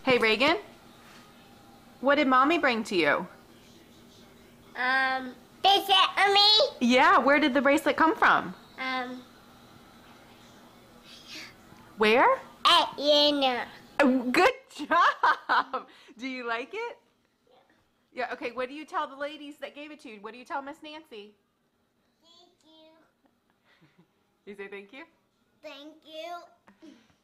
Hey, Reagan, what did Mommy bring to you? Bracelet on me. Yeah, where did the bracelet come from? Where? You know. Oh, good job! Do you like it? Yeah, okay, what do you tell the ladies that gave it to you? What do you tell Miss Nancy? Thank you. You say thank you? Thank you.